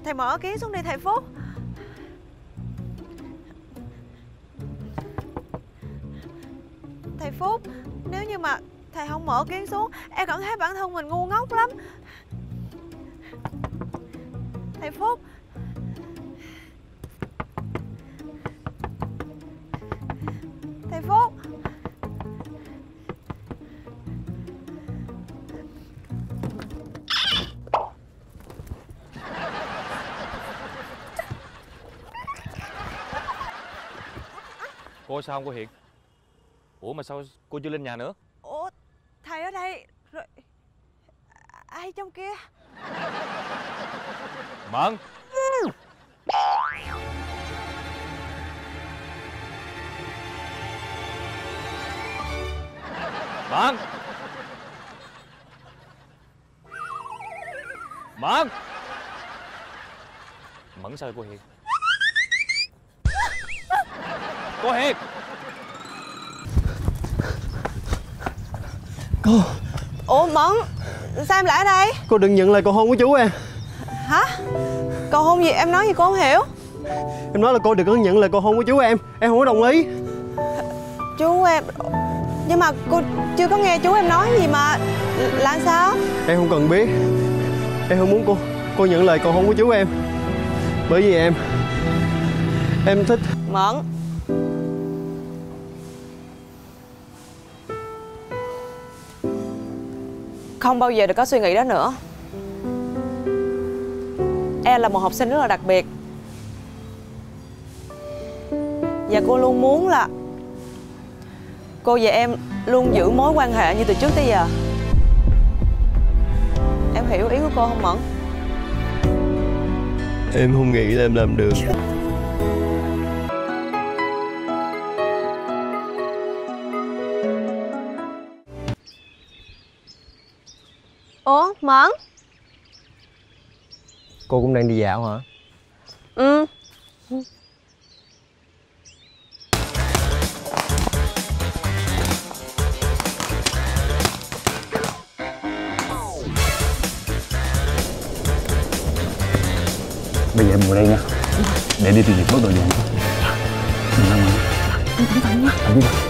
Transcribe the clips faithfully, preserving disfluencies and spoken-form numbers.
Thầy mở kiến xuống đi thầy Phúc. Thầy Phúc, nếu như mà thầy không mở kiến xuống, em cảm thấy bản thân mình ngu ngốc lắm. Thầy Phúc. Thầy Phúc. Cô sao không cô Hiền? Ủa mà sao cô chưa lên nhà nữa? Ủa thầy ở đây rồi, ai trong kia? Mận. Mận. Mận. Mẫn sao cô Hiền? Cô Hiền. Cô. Ủa Mẫn, sao em lại ở đây? Cô đừng nhận lời cầu hôn của chú em. Hả? Cầu hôn gì? Em nói gì cô không hiểu. Em nói là cô đừng có nhận lời cầu hôn của chú em. Em không có đồng ý. Chú em... Nhưng mà cô chưa có nghe chú em nói gì mà. Là sao? Em không cần biết. Em không muốn cô Cô nhận lời cầu hôn của chú em. Bởi vì em Em thích Mẫn. Không bao giờ được có suy nghĩ đó nữa. Em là một học sinh rất là đặc biệt. Và cô luôn muốn là cô và em luôn giữ mối quan hệ như từ trước tới giờ. Em hiểu ý của cô không Mẫn? Em không nghĩ là em làm được. Ủa Mẫn? Cô cũng đang đi dạo hả? Ừ. Bây giờ em ngồi đây nha, để đi tìm việc bất đồ dùng. Đừng làm gì. Cẩn thận nha. Cẩn thận.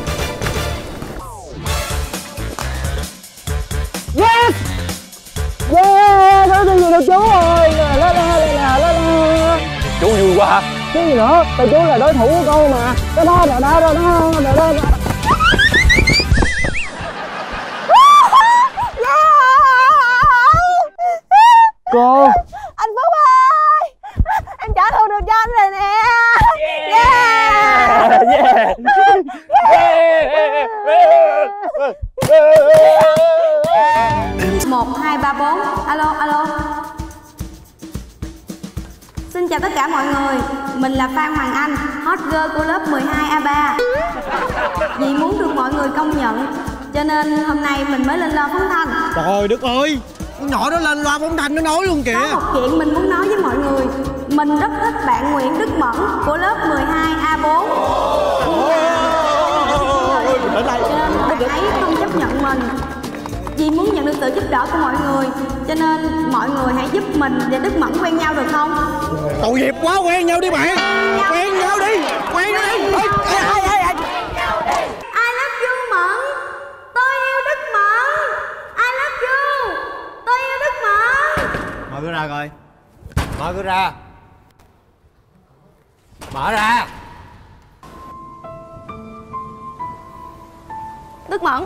Yes! Yeah! Nó đi được chú rồi. La la la la la la. Chú vui quá hả? Chứ gì nữa, tụi chú là đối thủ của cô mà. Đó đó đó đó đó đó đó đó. Cô. Anh Phúc ơi, em trả thù được cho anh rồi nè. Yeah. Yeah. Yeah. Một hai ba bốn. Alo alo. Xin chào tất cả mọi người. Mình là Phan Hoàng Anh, hot girl của lớp mười hai A ba. Vì muốn được mọi người công nhận, cho nên hôm nay mình mới lên loa phóng thanh. Trời đất ơi, con nhỏ đó lên loa phóng thanh nó nói luôn kìa. Có một chuyện mình muốn nói với mọi người. Mình rất thích bạn Nguyễn Đức Mẫn của lớp mười hai A bốn. Cho nên bạn ấy không chấp nhận mình. Vì muốn nhận được sự giúp đỡ của mọi người, cho nên mọi người hãy giúp mình và Đức Mẫn quen nhau được không? Tội nghiệp quá, quen nhau đi bạn. Quen nhau đi, quen nhau đi. Ê, ê, ê, ê. I love you Mẫn. Tôi yêu Đức Mẫn. I love you. Tôi yêu Đức Mẫn. Mở cửa ra coi. Mở cửa ra. Mở ra. Đức Mẫn,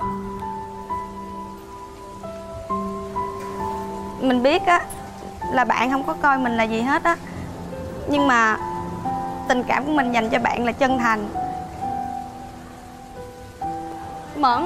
mình biết á là bạn không có coi mình là gì hết á, nhưng mà tình cảm của mình dành cho bạn là chân thành. Mẫn,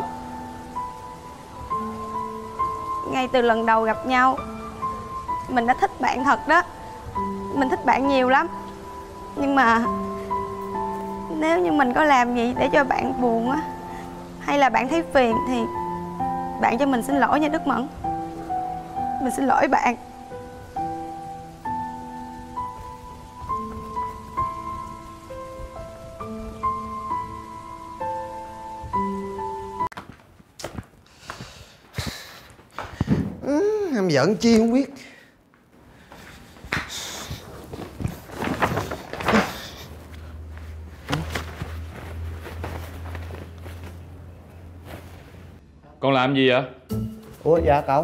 ngay từ lần đầu gặp nhau mình đã thích bạn thật đó. Mình thích bạn nhiều lắm. Nhưng mà nếu như mình có làm gì để cho bạn buồn á, hay là bạn thấy phiền thì bạn cho mình xin lỗi nha Đức Mẫn. Mình xin lỗi bạn. Ừ, em giận chi không biết. Con làm gì vậy? Ủa dạ cậu.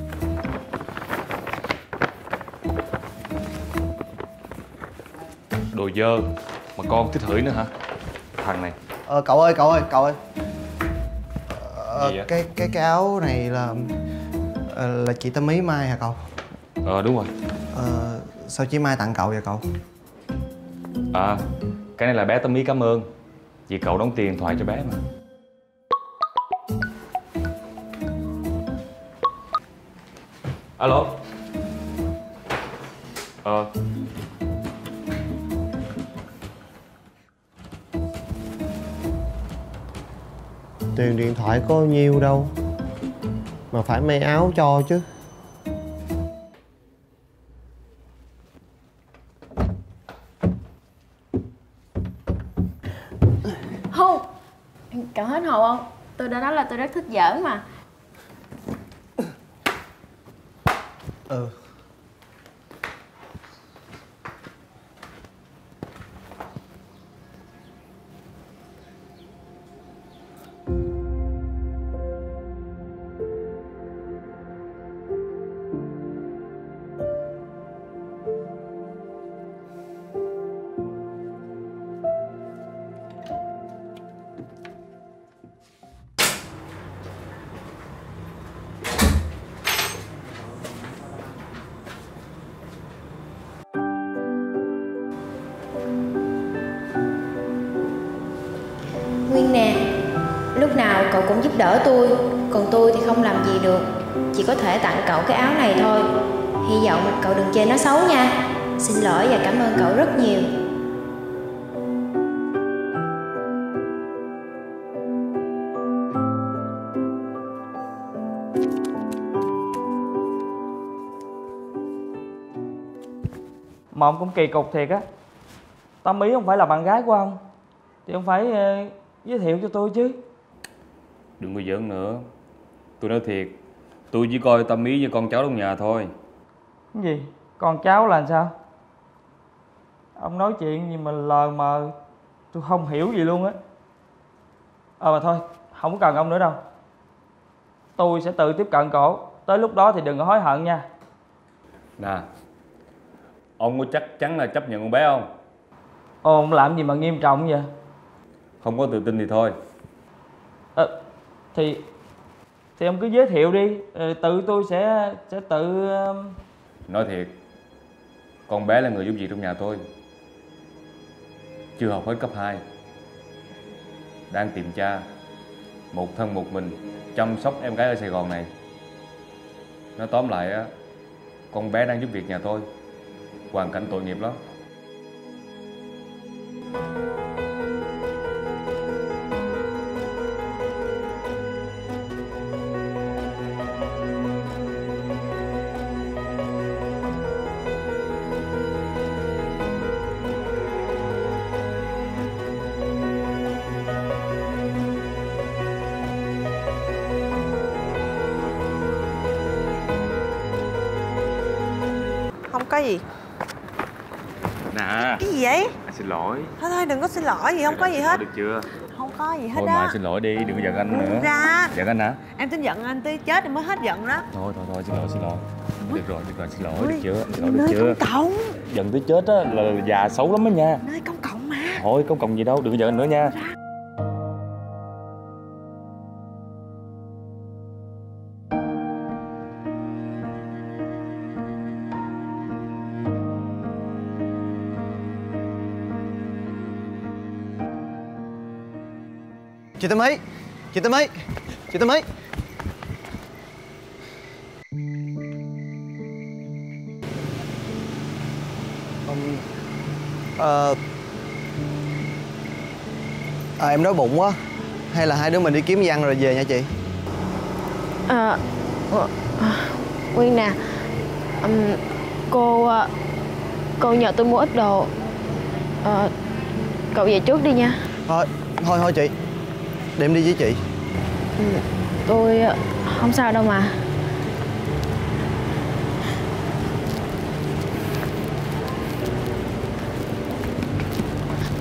Đồ dơ mà con thích hửi nữa hả? Thằng này. Ờ cậu ơi cậu ơi cậu ơi. Ờ, Gì vậy? cái cái cái áo này là ờ, là chị Tâm Ý may hả cậu? Ờ đúng rồi. Ờ sao chị Mai tặng cậu vậy cậu? À, cái này là bé Tâm Ý cảm ơn vì cậu đóng tiền thoại cho bé mà. Alo. Ờ. Tiền điện thoại có nhiêu đâu mà phải may áo cho chứ. Không, cậu hết hồn không? Tôi đã nói là tôi rất thích giỡn mà. Ừ. Nguyên nè, lúc nào cậu cũng giúp đỡ tôi, còn tôi thì không làm gì được, chỉ có thể tặng cậu cái áo này thôi. Hy vọng cậu đừng chê nó xấu nha. Xin lỗi và cảm ơn cậu rất nhiều. Mà ông cũng kỳ cục thiệt á. Tâm Ý không phải là bạn gái của ông thì ông phải uh, giới thiệu cho tôi chứ. Đừng có giỡn nữa. Tôi nói thiệt, tôi chỉ coi Tâm Ý như con cháu trong nhà thôi. Cái gì? Con cháu là sao? Ông nói chuyện gì mà lờ mờ, tôi không hiểu gì luôn á. Ờ mà thôi, không cần ông nữa đâu. Tôi sẽ tự tiếp cận cổ. Tới lúc đó thì đừng có hối hận nha. Nè, ông có chắc chắn là chấp nhận con bé không? Ồ, ông làm gì mà nghiêm trọng vậy? Không có tự tin thì thôi. Ờ, thì thì ông cứ giới thiệu đi, ờ, tự tôi sẽ sẽ tự. Nói thiệt, con bé là người giúp việc trong nhà tôi, chưa học hết cấp hai, đang tìm cha, một thân một mình chăm sóc em gái ở Sài Gòn này. Nói tóm lại á, con bé đang giúp việc nhà tôi, hoàn cảnh tội nghiệp lắm. Không có gì. Nè. Cái gì vậy? Anh xin lỗi. Thôi thôi đừng có xin lỗi gì, không có gì hết. Được chưa? Không có gì hết Thôi đó. mà xin lỗi đi, đừng có giận anh nữa. Ra. Giận anh hả? Em tin giận anh tới chết em mới hết giận đó. Thôi thôi thôi xin lỗi xin lỗi. Được rồi, được rồi, xin lỗi, Ôi, được chưa? Xin lỗi, được nơi chưa? công cộng. Giận tới chết á là già xấu lắm đó nha. Nơi công cộng mà. Thôi công cộng gì đâu, đừng có giận anh nữa nha. Chị Tâm Ý, chị Tâm Ý, chị Tâm Ý. Ông... Ờ... À, em đói bụng quá. Hay là hai đứa mình đi kiếm văn rồi về nha chị? À, Nguyên nè, um, cô cô nhờ tôi mua ít đồ. À, cậu về trước đi nha. Thôi, thôi thôi chị, để em đi với chị. Ừ, tôi không sao đâu mà.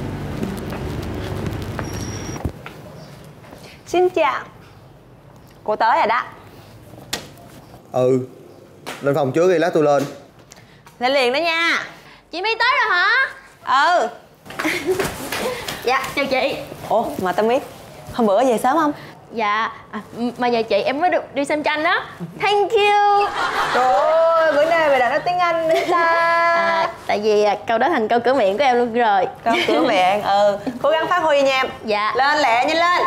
Xin chào. Cô tới rồi đó. Ừ. Lên phòng trước đi, lát tôi lên. Lên liền đó nha. Chị My tới rồi hả? Ừ. Dạ, chào chị. Ủa mà tao biết hôm bữa về sớm không? Dạ, à, mà nhờ chị em mới được đi xem tranh đó. Thank you. Trời ơi, bữa nay mày đã nói tiếng Anh nữa ta. À, tại vì câu đó thành câu cửa miệng của em luôn rồi. Câu cửa miệng, ừ. Cố gắng phát huy nha em. Dạ. Lên lẹ, nhanh lên.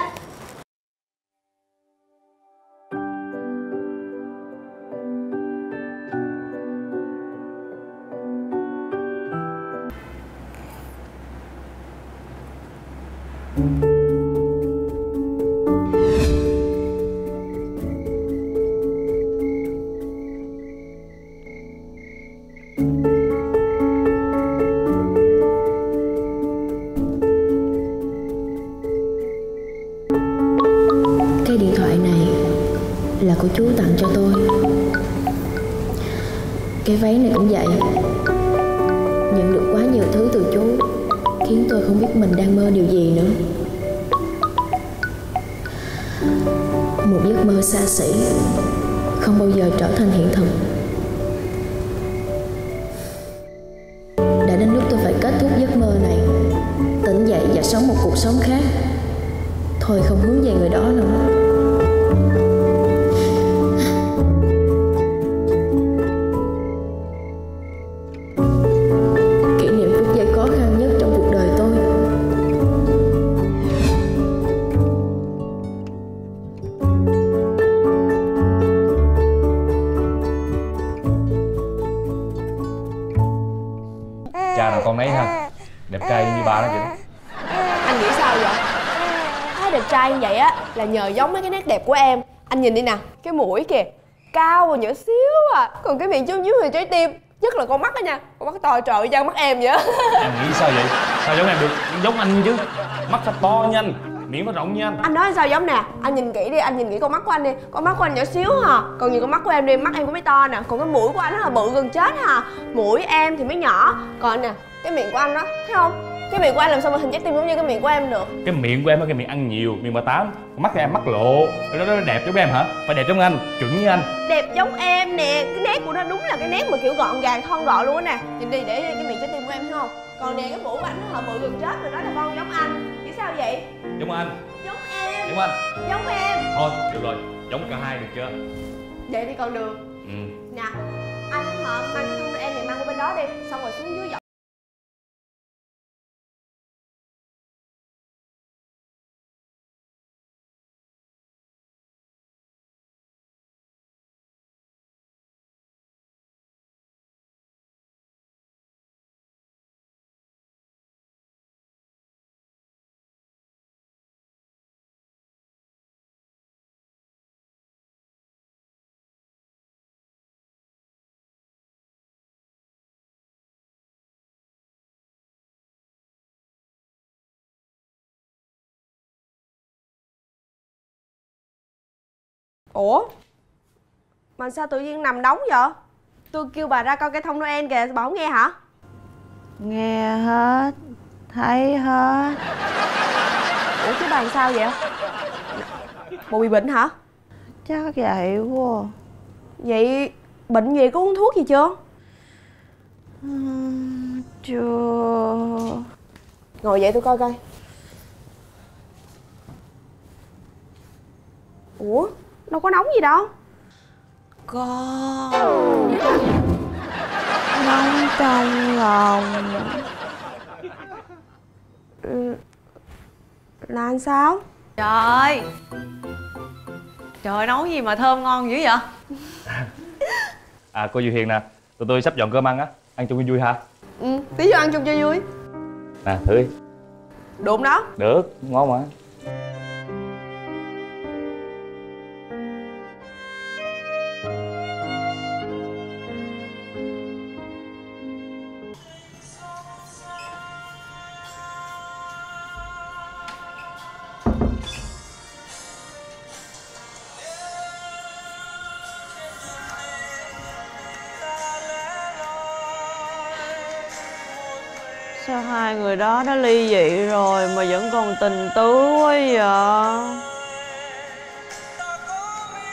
Cái điện thoại này là của chú tặng cho tôi. Cái váy này cũng vậy. Nhận được quá nhiều thứ từ chú khiến tôi không biết mình đang mơ điều gì nữa. Một giấc mơ xa xỉ không bao giờ trở thành hiện thực. Đã đến lúc tôi phải kết thúc giấc mơ này, tỉnh dậy và sống một cuộc sống khác. Thôi không hướng về người đó nữa. Kỷ niệm phút giây khó khăn nhất trong cuộc đời tôi. Cha nào con nấy ha. Đẹp trai như ba đó chị đó. Anh nghĩ sao vậy? Thấy đẹp trai như vậy á là nhờ giống mấy cái nét đẹp của em. Anh nhìn đi nè, cái mũi kìa cao và nhỏ xíu à, còn cái miệng chút nhíu thì trái tim. Nhất là con mắt đó nha, con mắt to trời ra mắt em vậy á. Em nghĩ sao vậy? Sao giống em được? Giống anh chứ. Mắt phải to như anh, miệng phải rộng như anh. Anh nói sao giống nè, anh nhìn kỹ đi, anh nhìn kỹ con mắt của anh đi. Con mắt của anh nhỏ xíu à, còn nhìn con mắt của em đi, mắt em cũng mới to nè. Còn cái mũi của anh nó là bự gần chết hà. Mũi em thì mới nhỏ. Còn nè, cái miệng của anh đó, thấy không? Cái miệng của anh làm sao mà hình trái tim giống như cái miệng của em được? Cái miệng của em là cái miệng ăn nhiều, miệng bà tám. Còn mắt của em mắt lộ. Đó, đó, đó đẹp giống em hả? Phải đẹp giống anh, chuẩn như anh. Đẹp giống em nè, cái nét của nó đúng là cái nét mà kiểu gọn gàng thon gọn luôn á nè. Nhìn đi, để cái miệng trái tim của em thấy không? Còn nè, cái mũi của anh nó là bự gần chết rồi, đó là con giống anh. Nghĩ sao vậy? Giống anh. Giống em. Giống anh. Giống em. Thôi, được rồi, giống cả hai được chưa? Vậy thì còn được. Ừ. Nè, anh hả, mang cái thông của em này mang qua bên đó đi. Xong rồi xuống dưới dọn. Ủa? Mà sao tự nhiên nằm đóng vậy? Tôi kêu bà ra coi cái thông Noel kìa, bà không nghe hả? Nghe hết, thấy hết. Ủa chứ bà làm sao vậy? Bộ bị bệnh hả? Chắc vậy quá. Vậy bệnh gì, có uống thuốc gì chưa? Uhm, chưa. Ngồi dậy tôi coi coi. Ủa? Đâu có nóng gì đâu. Có nóng trong lòng. Ừ. Là anh sao? Trời ơi, trời nấu gì mà thơm ngon dữ vậy? À cô Diệu Hiền nè, tụi tôi sắp dọn cơm ăn á, ăn chung vui vui hả? Ừ, tí vô ăn chung cho vui. Nè thử đi. Được không đó? Được, ngon mà. Sao hai người đó đã ly dị rồi mà vẫn còn tình tứ quá vậy?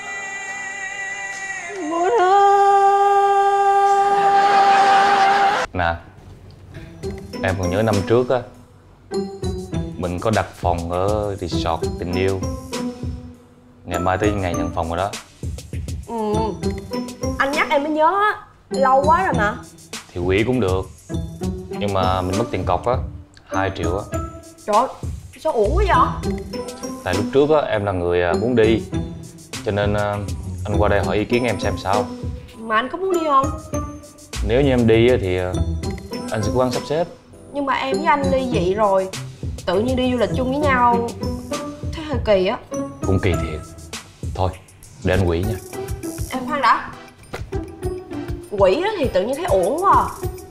Em còn nhớ năm trước á, mình có đặt phòng ở resort tình yêu. Ngày mai tới ngày nhận phòng rồi đó. Ừ, anh nhắc em mới nhớ á, lâu quá rồi mà. Thì quỹ cũng được, nhưng mà mình mất tiền cọc á, hai triệu á. Trời ơi, sao uổng quá vậy? Tại lúc trước á, em là người muốn đi, cho nên anh qua đây hỏi ý kiến em xem sao. Mà anh có muốn đi không? Nếu như em đi á, thì anh sẽ cố gắng sắp xếp. Nhưng mà em với anh ly dị rồi, tự nhiên đi du lịch chung với nhau thấy hơi kỳ á. Cũng kỳ thiệt. Thôi, để anh quỷ nha. Em khoan đã. Quỷ á thì tự nhiên thấy uổng quá à.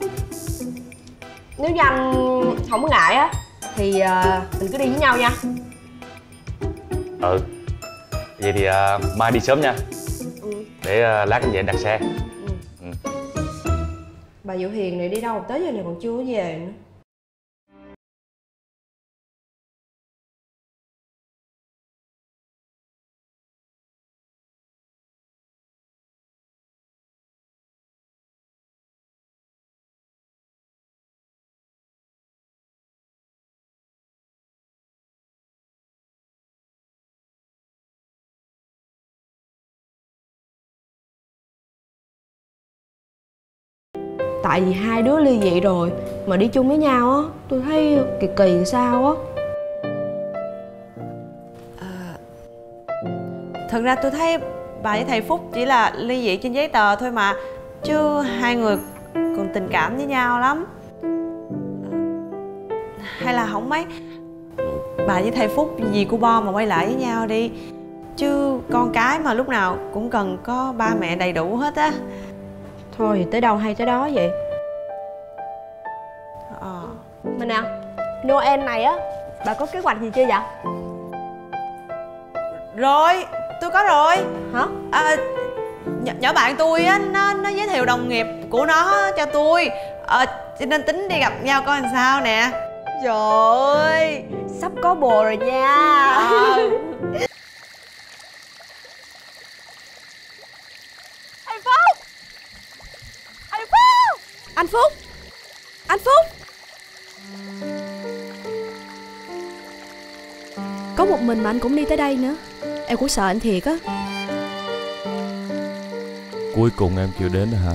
Nếu như anh không có ngại á thì uh, mình cứ đi với nhau nha. Ừ. Vậy thì uh, mai đi sớm nha. Ừ. Để uh, lát anh về đặt xe. Ừ. Ừ. Bà Diệu Hiền này đi đâu tới giờ này còn chưa về nữa. Tại vì hai đứa ly dị rồi mà đi chung với nhau á, tôi thấy kỳ kỳ sao á. À, thật ra tôi thấy bà với thầy Phúc chỉ là ly dị trên giấy tờ thôi mà, chứ hai người còn tình cảm với nhau lắm. Hay là không mấy bà với thầy Phúc vì cô Bo mà quay lại với nhau đi, chứ con cái mà lúc nào cũng cần có ba mẹ đầy đủ hết á. Thôi thì tới đâu hay tới đó vậy. Ờ Mà nè, Noel này á, bà có kế hoạch gì chưa vậy? Rồi, tôi có rồi. Hả? À, nhỏ, nhỏ bạn tôi á, nó, nó giới thiệu đồng nghiệp của nó cho tôi. Ờ, cho nên tính đi gặp nhau coi làm sao nè. Trời ơi, sắp có bồ rồi nha. Ờ. Anh Phúc! Anh Phúc! Anh Phúc! Anh Phúc! Có một mình mà anh cũng đi tới đây nữa. Em cũng sợ anh thiệt á. Cuối cùng em chịu đến rồi hả?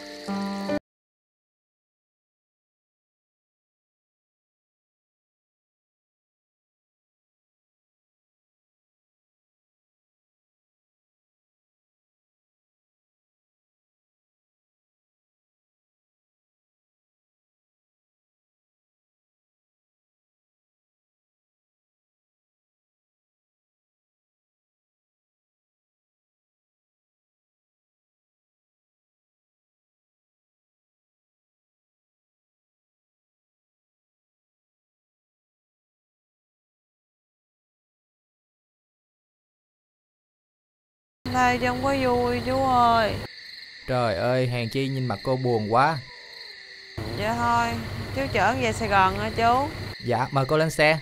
Đây chứ không có vui chú ơi. Trời ơi, hèn chi nhìn mặt cô buồn quá. Dạ thôi, chú chở em về Sài Gòn hả chú? Dạ, mời cô lên xe.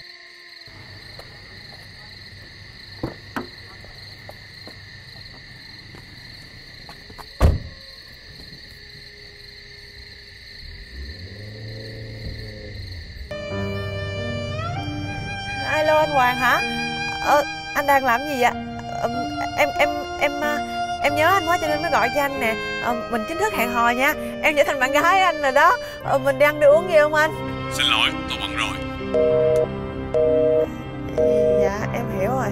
Alo anh Hoàng hả? Ờ, anh đang làm gì vậy? Ờ, em em em em nhớ anh quá cho nên mới gọi cho anh nè. Ờ, mình chính thức hẹn hò nha. Em trở thành bạn gái anh rồi đó. Ờ, mình đi ăn đi uống gì không anh? Xin lỗi, tôi bận rồi. Dạ em hiểu rồi.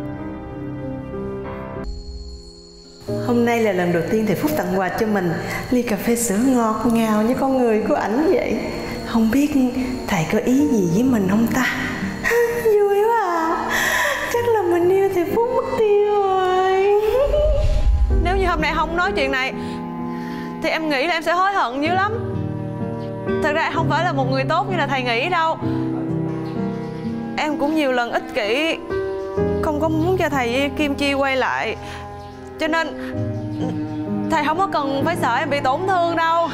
Hôm nay là lần đầu tiên thầy Phúc tặng quà cho mình ly cà phê sữa ngọt ngào như con người của ảnh vậy. Không biết thầy có ý gì với mình không ta? Vui quá à. Chắc là mình yêu thầy Phúc mất tiêu rồi. Nếu như hôm nay không nói chuyện này thì em nghĩ là em sẽ hối hận dữ lắm. Thật ra em không phải là một người tốt như là thầy nghĩ đâu. Em cũng nhiều lần ích kỷ, không có muốn cho thầy Kim Chi quay lại. Cho nên thầy không có cần phải sợ em bị tổn thương đâu.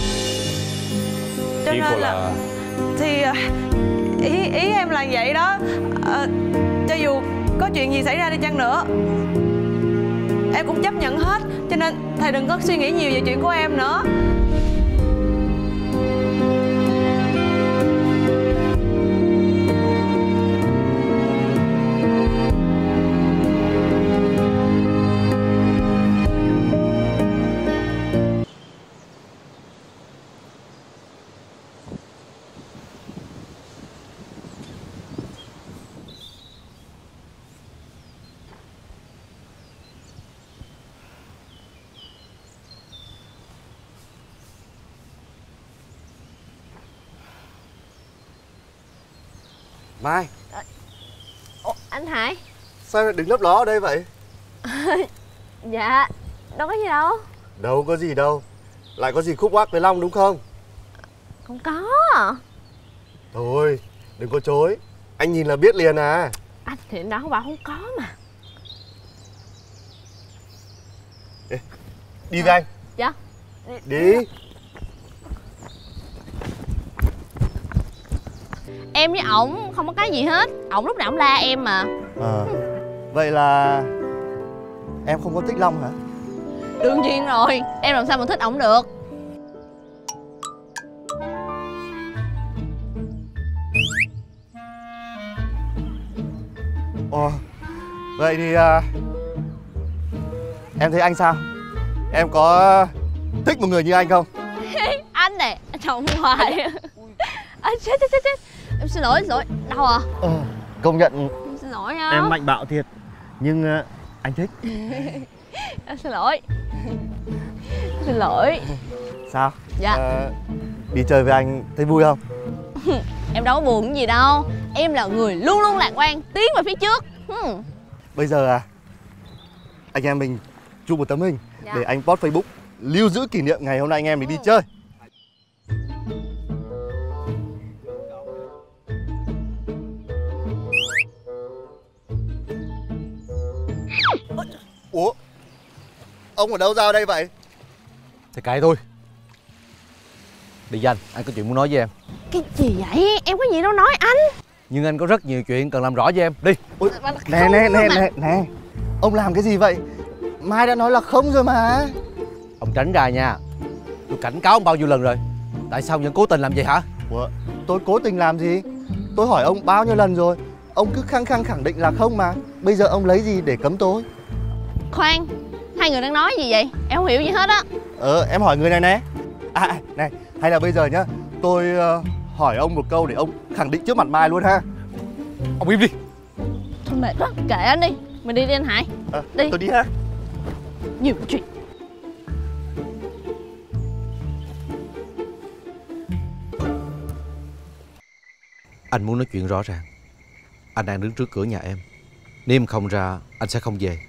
Cho Ý nên cô là... là... Thì ý, ý em là vậy đó. À, cho dù có chuyện gì xảy ra đi chăng nữa em cũng chấp nhận hết. Cho nên thầy đừng có suy nghĩ nhiều về chuyện của em nữa. Mai. Ủa, anh Hải. Sao lại đứng lấp ló ở đây vậy? Dạ, đâu có gì đâu. Đâu có gì đâu. Lại có gì khúc mắc với Long đúng không? Không có. Thôi, đừng có chối. Anh nhìn là biết liền à. Anh thì đã không bảo không có mà. Ê, đi với anh. Dạ. Đi. Em với ổng không có cái gì hết. Ổng lúc nào cũng la em mà. À, vậy là em không có thích Long hả? Đương nhiên rồi. Em làm sao mà thích ổng được. Ồ, vậy thì à, em thấy anh sao? Em có thích một người như anh không? Anh này, chồng hoài. À, chết chết chết chết. Em xin lỗi, xin lỗi. Đau à? Ờ, công nhận Em xin lỗi nha. em mạnh bạo thiệt. Nhưng uh, anh thích. Em xin lỗi. Xin lỗi. Sao? Dạ. Ờ, đi chơi với anh thấy vui không? Em đâu có buồn cái gì đâu. Em là người luôn luôn lạc quan, tiến về phía trước. Hmm. Bây giờ à, anh em mình chụp một tấm hình. Dạ. Để anh post Facebook lưu giữ kỷ niệm ngày hôm nay anh em mình đi chơi. Ủa, ông ở đâu ra đây vậy? Thì kệ tôi. Đi với anh, anh có chuyện muốn nói với em. Cái gì vậy? Em có gì đâu nói anh. Nhưng anh có rất nhiều chuyện cần làm rõ với em. Đi. Ôi, nè nè nè nè nè. Ông làm cái gì vậy? Mai đã nói là không rồi mà. Ông tránh ra nha. Tôi cảnh cáo ông bao nhiêu lần rồi. Tại sao vẫn cố tình làm vậy hả? Ủa, tôi cố tình làm gì? Tôi hỏi ông bao nhiêu lần rồi. Ông cứ khăng khăng khẳng định là không mà. Bây giờ ông lấy gì để cấm tôi? Khoan, hai người đang nói gì vậy? Em không hiểu gì hết á. Ờ, em hỏi người này nè. À, này, hay là bây giờ nhá, tôi uh, hỏi ông một câu để ông khẳng định trước mặt Mai luôn ha. Ông im đi. Thôi mệt quá, kệ anh đi. Mình đi đi anh Hải. À, đi. Tôi đi ha. Nhiều chuyện. Anh muốn nói chuyện rõ ràng. Anh đang đứng trước cửa nhà em. Nếu em không ra, anh sẽ không về.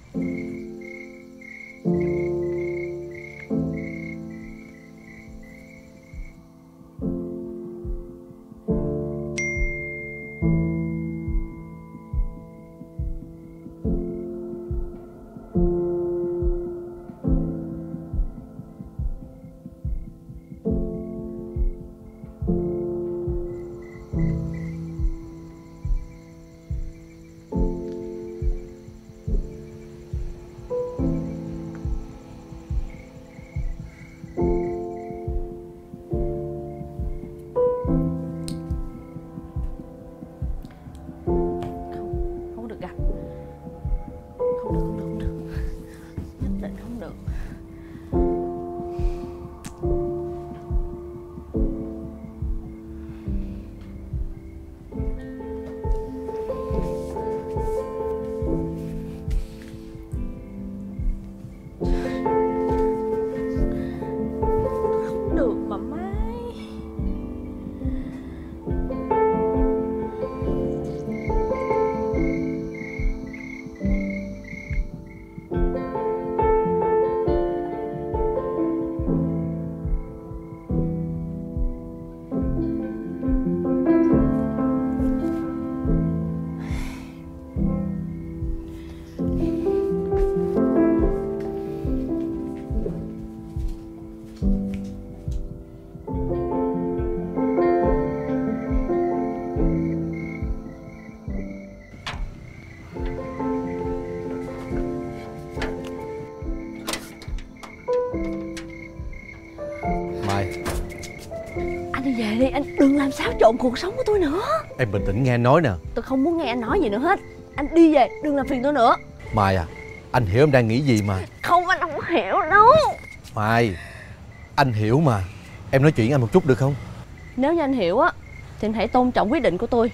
Anh đi về đi, anh đừng làm xáo trộn cuộc sống của tôi nữa. Em bình tĩnh nghe anh nói nè. Tôi không muốn nghe anh nói gì nữa hết. Anh đi về, đừng làm phiền tôi nữa. Mai à, anh hiểu em đang nghĩ gì mà. Không, anh không hiểu đâu. Mai, anh hiểu mà. Em nói chuyện anh một chút được không? Nếu như anh hiểu á, thì anh hãy tôn trọng quyết định của tôi.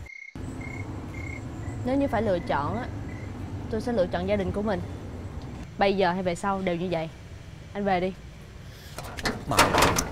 Nếu như phải lựa chọn á, tôi sẽ lựa chọn gia đình của mình. Bây giờ hay về sau đều như vậy. Anh về đi. Mai